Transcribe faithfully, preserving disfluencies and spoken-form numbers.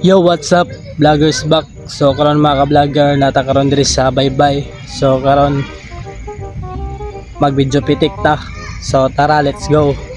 Yo, what's up? Vloggers back. So karon mga ka-vlogger nata karon diri sa Baybay. So karon mag video pitik ta. So tara, let's go.